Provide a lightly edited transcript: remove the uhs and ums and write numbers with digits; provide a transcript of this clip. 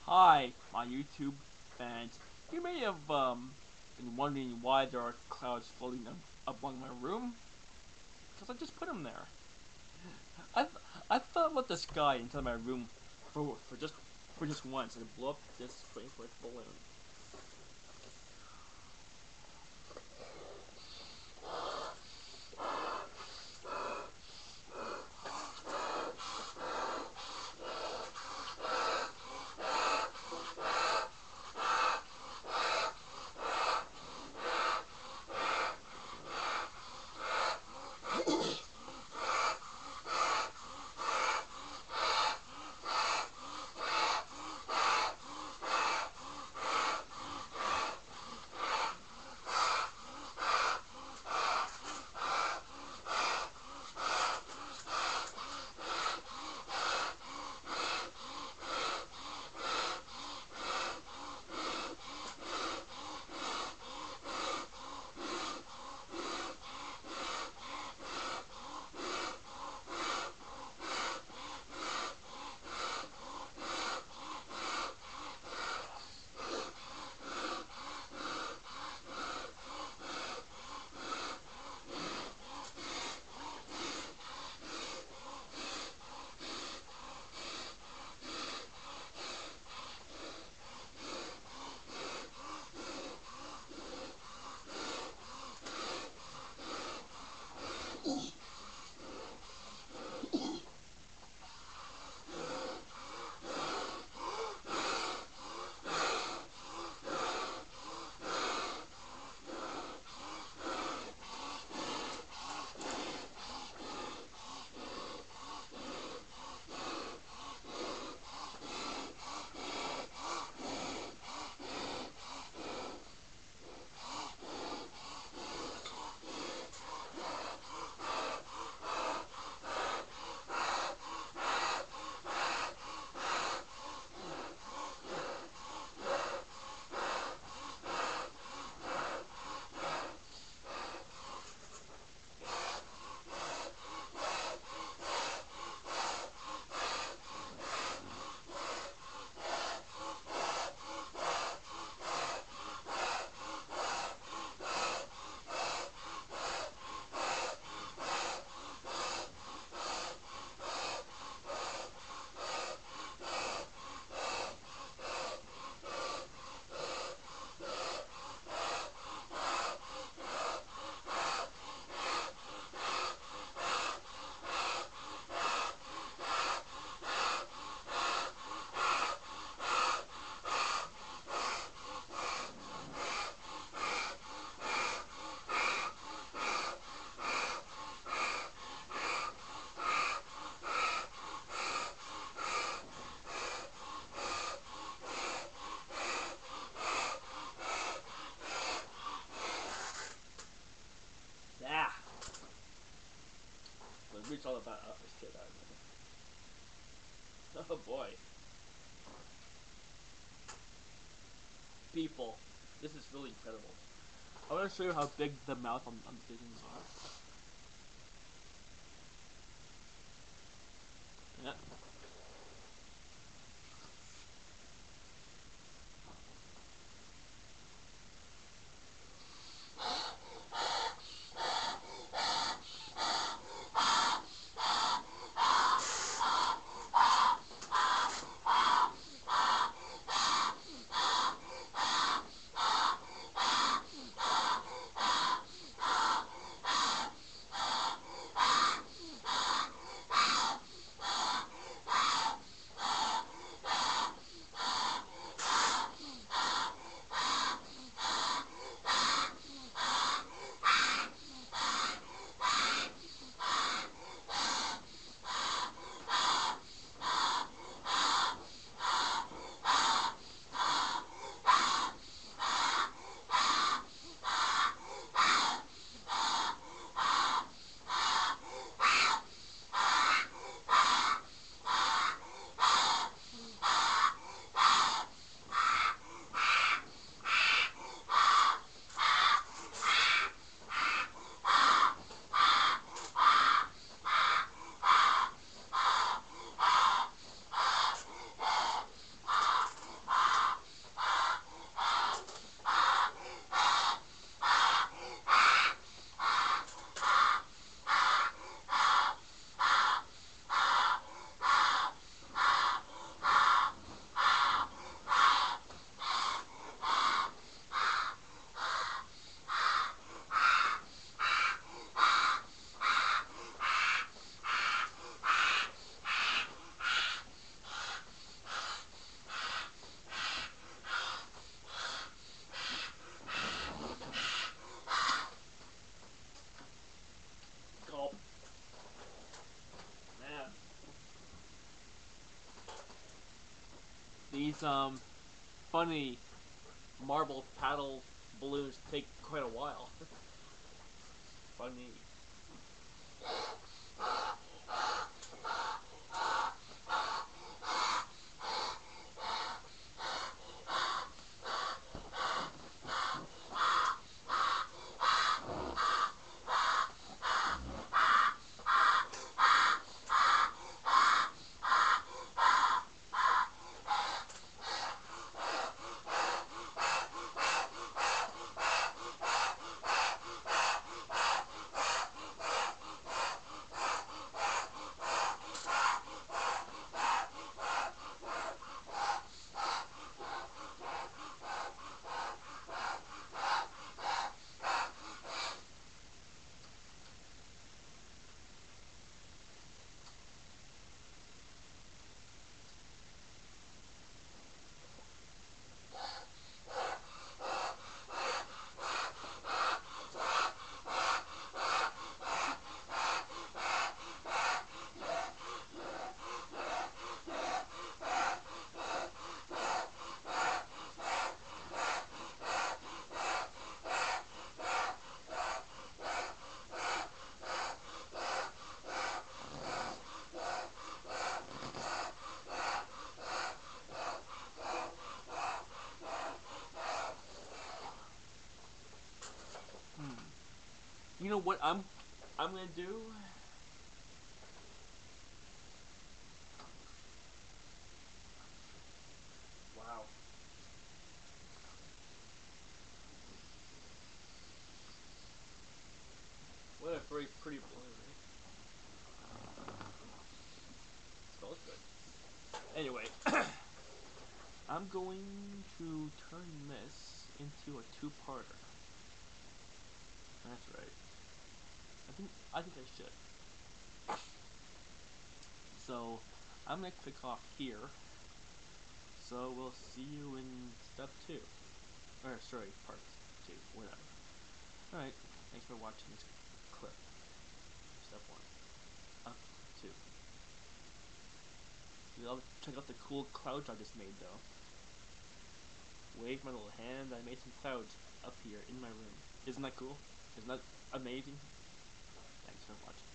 Hi, my YouTube fans. You may have been wondering why there are clouds floating above my room. Because I just put them there. I th- I thought about the sky inside my room for just once and blow up this rainforest balloon. Yeah, but it's all about shit out of it. Oh boy, people, this is really incredible. I want to show you how big the mouth on the pigeons are. Yeah. These funny marble paddle balloons take quite a while. Funny. You know what I'm gonna do? Wow. What a very pretty balloon, right? Smells good. Anyway, I'm going to turn this into a two-parter. That's right. I think I should. So I'm gonna click off here. So we'll see you in step 2. Or sorry, part 2, whatever. Alright, thanks for watching this clip. Step 1. Up 2. I'll check out the cool clouds I just made though. Wave my little hand, I made some clouds up here in my room. Isn't that cool? Isn't that amazing? Thanks for watching.